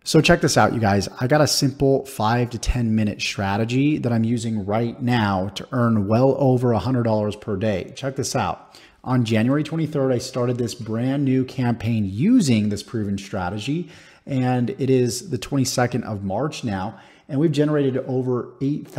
So check this out, you guys. I got a simple 5 to 10 minute strategy that I'm using right now to earn well over $100 per day. Check this out. On January 23rd, I started this brand new campaign using this proven strategy, and it is the 22nd of March now, and we've generated over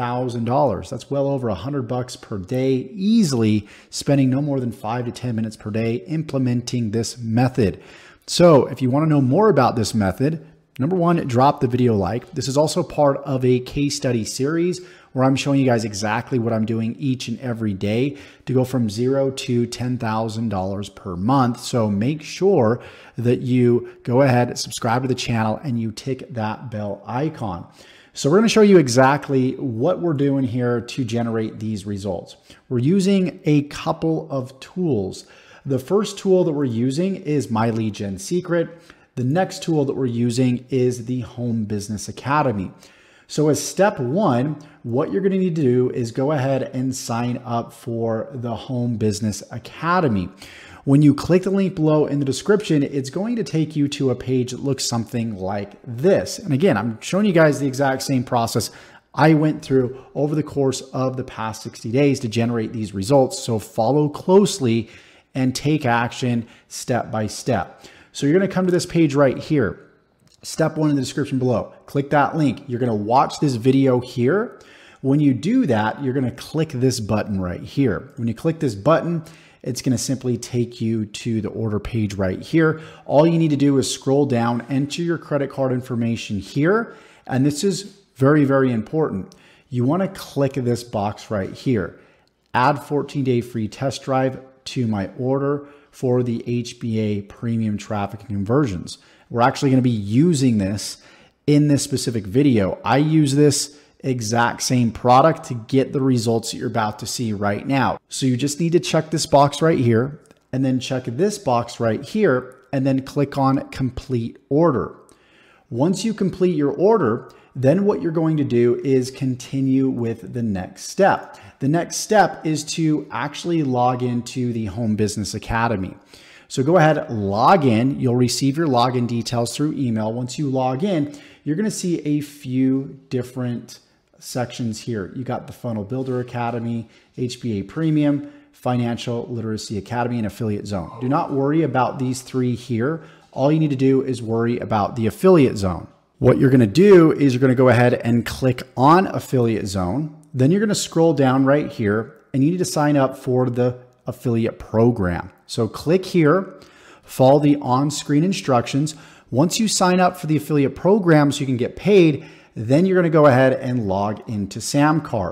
$8,000. That's well over $100 per day, easily spending no more than 5 to 10 minutes per day implementing this method. So if you want to know more about this method, number one, drop the video like. This is also part of a case study series where I'm showing you guys exactly what I'm doing each and every day to go from $0 to $10,000 per month. So make sure that you go ahead, subscribe to the channel, and you tick that bell icon. So we're going to show you exactly what we're doing here to generate these results. We're using a couple of tools. The first tool that we're using is My Lead Gen Secret. The next tool that we're using is the Home Business Academy. So as step one, what you're going to need to do is go ahead and sign up for the Home Business Academy. When you click the link below in the description, it's going to take you to a page that looks something like this. And again, I'm showing you guys the exact same process I went through over the course of the past 60 days to generate these results. So follow closely and take action step by step. So you're going to come to this page right here. Step one in the description below. Click that link. You're going to watch this video here. When you do that, you're going to click this button right here. When you click this button, it's going to simply take you to the order page right here. All you need to do is scroll down, enter your credit card information here. And this is very, very important. You want to click this box right here. Add 14-day free test drive to my order for the HBA premium traffic and conversions. We're actually going to be using this in this specific video. I use this exact same product to get the results that you're about to see right now. So you just need to check this box right here and then check this box right here and then click on complete order. Once you complete your order, then what you're going to do is continue with the next step. The next step is to actually log into the Home Business Academy. So go ahead, log in. You'll receive your login details through email. Once you log in, you're going to see a few different sections here. You got the Funnel Builder Academy, HBA Premium, Financial Literacy Academy, and Affiliate Zone. Do not worry about these three here. All you need to do is worry about the Affiliate Zone. What you're going to do is you're going to go ahead and click on Affiliate Zone. Then you're going to scroll down right here and you need to sign up for the affiliate program. So click here, follow the on-screen instructions. Once you sign up for the affiliate program so you can get paid, then you're going to go ahead and log into Samcart.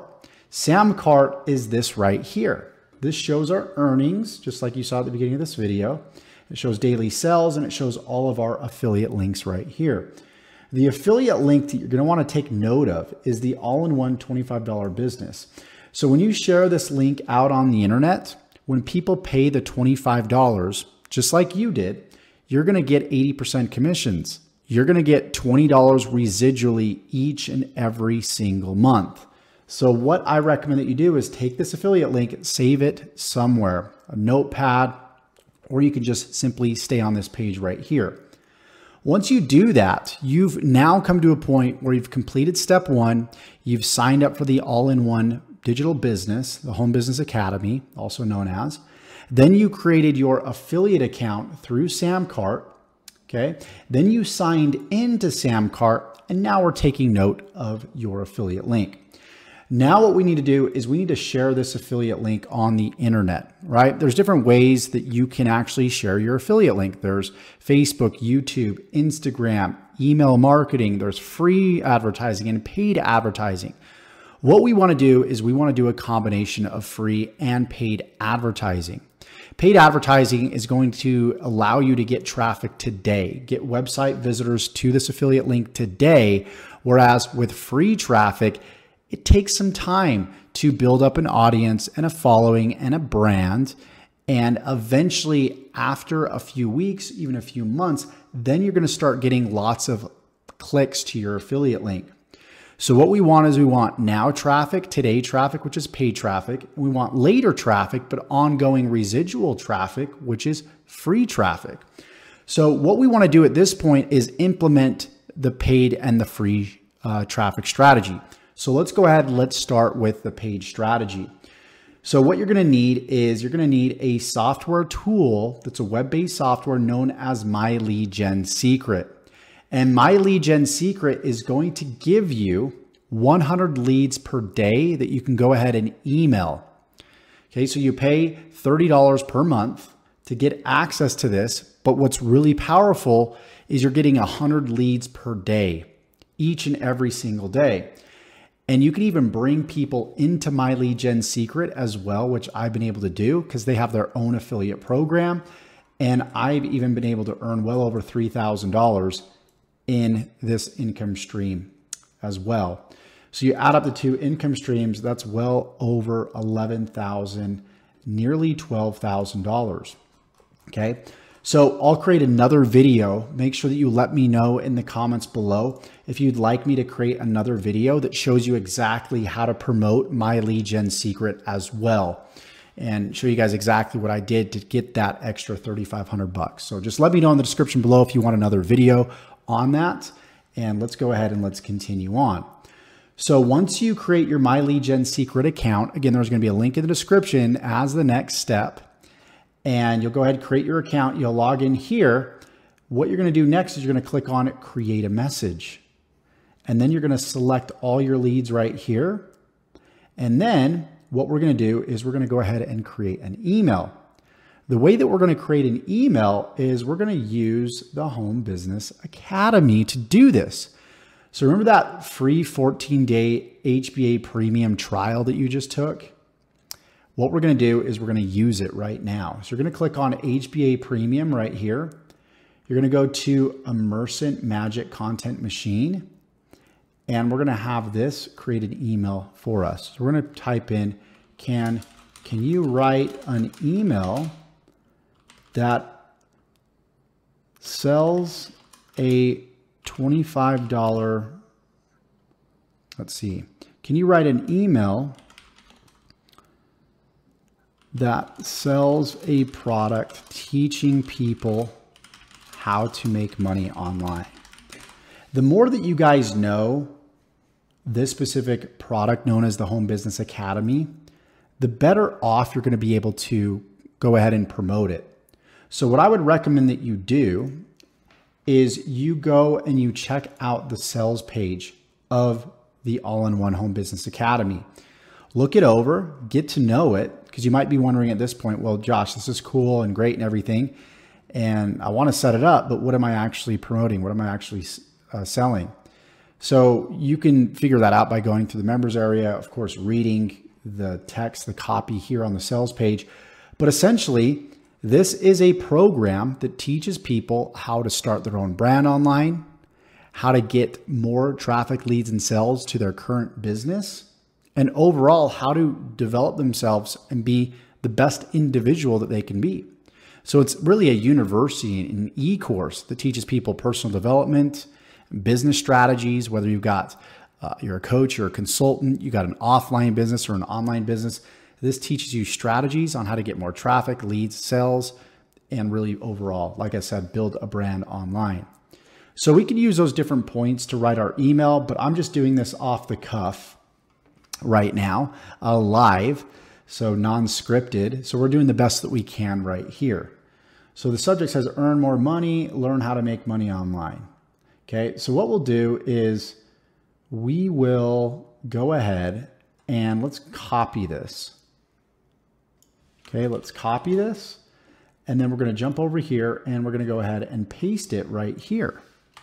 Samcart is this right here. This shows our earnings, just like you saw at the beginning of this video. It shows daily sales and it shows all of our affiliate links right here. The affiliate link that you're going to want to take note of is the all-in-one $25 business. So when you share this link out on the internet, when people pay the $25, just like you did, you're going to get 80% commissions. You're going to get $20 residually each and every single month. So what I recommend that you do is take this affiliate link, save it somewhere, a notepad, or you can just simply stay on this page right here. Once you do that, you've now come to a point where you've completed step one, you've signed up for the all-in-one digital business, the Home Business Academy, also known as. Then you created your affiliate account through Samcart, okay? Then you signed into Samcart, and now we're taking note of your affiliate link. Now what we need to do is we need to share this affiliate link on the internet, right? There's different ways that you can actually share your affiliate link. There's Facebook, YouTube, Instagram, email marketing. There's free advertising and paid advertising. What we want to do is we want to do a combination of free and paid advertising. Paid advertising is going to allow you to get traffic today, get website visitors to this affiliate link today, whereas with free traffic, it takes some time to build up an audience and a following and a brand. And eventually, after a few weeks, even a few months, then you're going to start getting lots of clicks to your affiliate link. So what we want is we want now traffic, today traffic, which is paid traffic. We want later traffic, but ongoing residual traffic, which is free traffic. So what we want to do at this point is implement the paid and the free traffic strategy. So let's go ahead and let's start with the paid strategy. So what you're going to need is you're going to need a software tool that's a web-based software known as My Lead Gen Secret. And My Lead Gen Secret is going to give you 100 leads per day that you can go ahead and email. Okay, so you pay $30 per month to get access to this. But what's really powerful is you're getting 100 leads per day, each and every single day. And you can even bring people into My Lead Gen Secret as well, which I've been able to do because they have their own affiliate program. And I've even been able to earn well over $3,000 in this income stream as well. So you add up the two income streams, that's well over $11,000, nearly $12,000. Okay. So I'll create another video. Make sure that you let me know in the comments below if you'd like me to create another video that shows you exactly how to promote My Lead Gen Secret as well, and show you guys exactly what I did to get that extra $3,500. So just let me know in the description below if you want another video on that, and let's go ahead and let's continue on. So once you create your My Lead Gen Secret account, again, there's going to be a link in the description as the next step. And you'll go ahead and create your account. You'll log in here. What you're going to do next is you're going to click on Create a Message. And then you're going to select all your leads right here. And then what we're going to do is we're going to go ahead and create an email. The way that we're going to create an email is we're going to use the Home Business Academy to do this. So remember that free 14-day HBA premium trial that you just took? What we're going to do is we're going to use it right now. So you're going to click on HBA Premium right here. You're going to go to Immersant Magic Content Machine, and we're going to have this create an email for us. So we're going to type in, can you write an email that sells a $25, let's see, can you write an email that sells a product teaching people how to make money online? The more that you guys know this specific product known as the Home Business Academy, the better off you're going to be able to go ahead and promote it. So what I would recommend that you do is you go and you check out the sales page of the All-in-One Home Business Academy. Look it over, get to know it, because you might be wondering at this point, well, Josh, this is cool and great and everything, and I want to set it up, but what am I actually promoting? What am I actually selling? So you can figure that out by going through the members area, of course, reading the text, the copy here on the sales page. But essentially, this is a program that teaches people how to start their own brand online, how to get more traffic, leads, and sales to their current business, and overall how to develop themselves and be the best individual that they can be. So it's really a university, an e-course that teaches people personal development, business strategies, whether you've got, you're a coach, you're a consultant, you got an offline business or an online business. This teaches you strategies on how to get more traffic, leads, sales, and really overall, like I said, build a brand online. So we can use those different points to write our email, but I'm just doing this off the cuff right now, live, so non-scripted. So we're doing the best that we can right here. So the subject says, earn more money, learn how to make money online. Okay, so what we'll do is we will go ahead and let's copy this. Okay, let's copy this. And then we're going to jump over here and we're going to go ahead and paste it right here.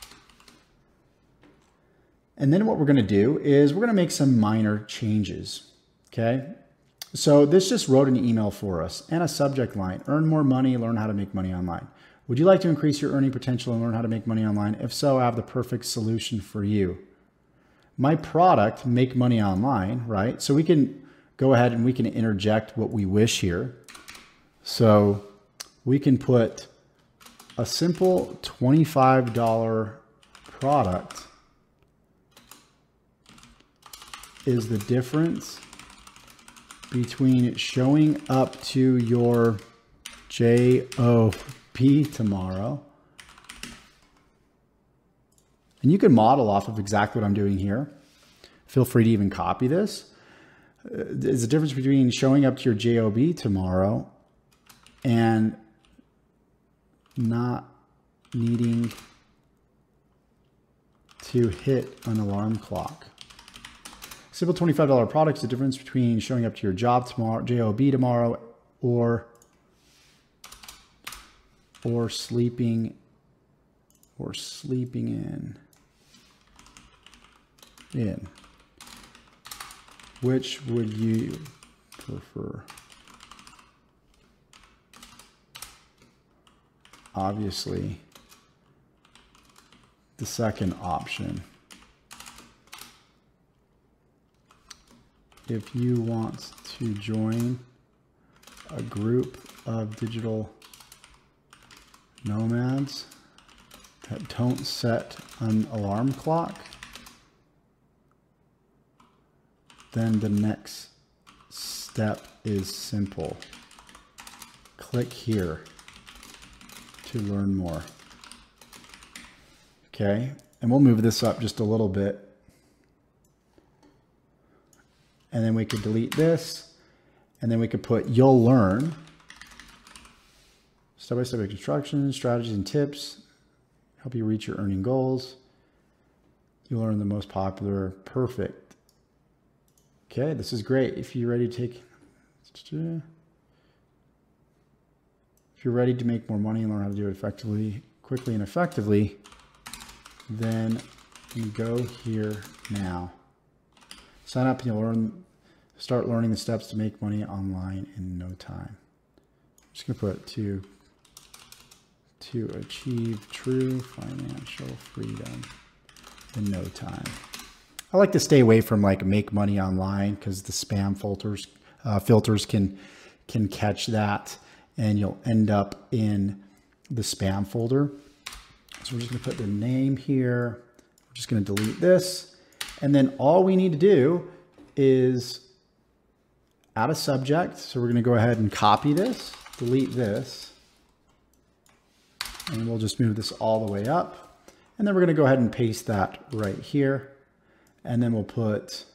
And then what we're going to do is we're going to make some minor changes. Okay. So this just wrote an email for us and a subject line, earn more money, learn how to make money online. Would you like to increase your earning potential and learn how to make money online? If so, I have the perfect solution for you. My product, Make Money Online, right? So we can go ahead and we can interject what we wish here. So we can put a simple $25 product is the difference between showing up to your JOB tomorrow And you can model off of exactly what I'm doing here. Feel free to even copy this. There's a difference between showing up to your JOB tomorrow and not needing to hit an alarm clock. Simple $25 product is the difference between showing up to your job tomorrow, JOB tomorrow, or sleeping in. Which would you prefer? Obviously, the second option. If you want to join a group of digital nomads that don't set an alarm clock, then the next step is simple. Click here to learn more. Okay, and we'll move this up just a little bit. And then we could delete this, and then we could put you'll learn step-by-step instructions, strategies, and tips, help you reach your earning goals. You'll learn the most popular, perfect. Okay, this is great. If you're ready to make more money and learn how to do it effectively, quickly and effectively, then you go here now. Sign up and you'll start learning the steps to make money online in no time. I'm just gonna put to achieve true financial freedom in no time. I like to stay away from like make money online because the spam filters can catch that, and you'll end up in the spam folder. So we're just gonna put the name here. We're just gonna delete this. And then all we need to do is add a subject. So we're gonna go ahead and copy this, delete this, and we'll just move this all the way up. And then we're gonna go ahead and paste that right here. And then we'll put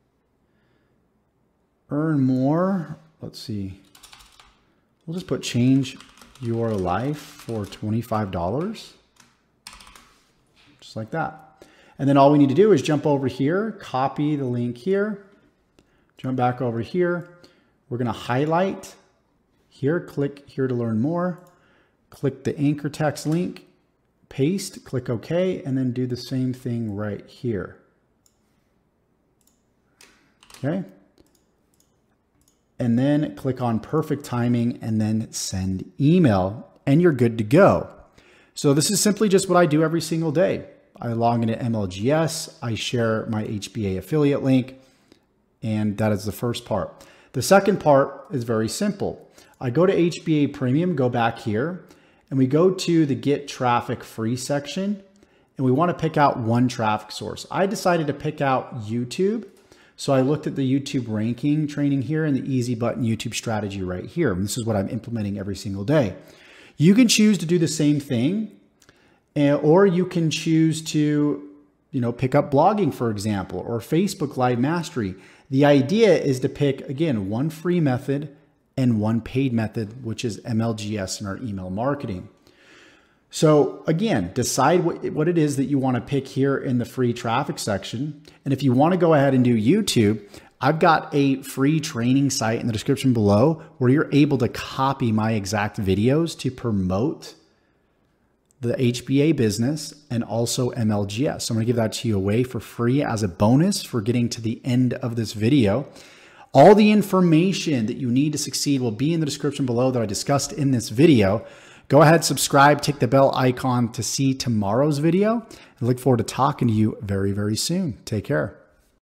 earn more. Let's see. We'll just put change your life for $25. Just like that. And then all we need to do is jump over here, copy the link here, jump back over here. We're going to highlight here, click here to learn more, click the anchor text link, paste, click OK, and then do the same thing right here. Okay. And then click on perfect timing and then send email, and you're good to go. So this is simply just what I do every single day. I log into MLGS, I share my HBA affiliate link, and that is the first part. The second part is very simple. I go to HBA Premium, go back here, and we go to the Get Traffic Free section, and we want to pick out one traffic source. I decided to pick out YouTube. So I looked at the YouTube ranking training here and the easy button YouTube strategy right here. And this is what I'm implementing every single day. You can choose to do the same thing, or you can choose to, pick up blogging, for example, or Facebook Live Mastery. The idea is to pick, again, one free method and one paid method, which is MLGS in our email marketing. So again, decide what it is that you want to pick here in the free traffic section. And if you want to go ahead and do YouTube, I've got a free training site in the description below where you're able to copy my exact videos to promote the HBA business and also MLGS. So I'm going to give that to you away for free as a bonus for getting to the end of this video. All the information that you need to succeed will be in the description below that I discussed in this video. Go ahead, subscribe, tick the bell icon to see tomorrow's video. I look forward to talking to you very, very soon. Take care.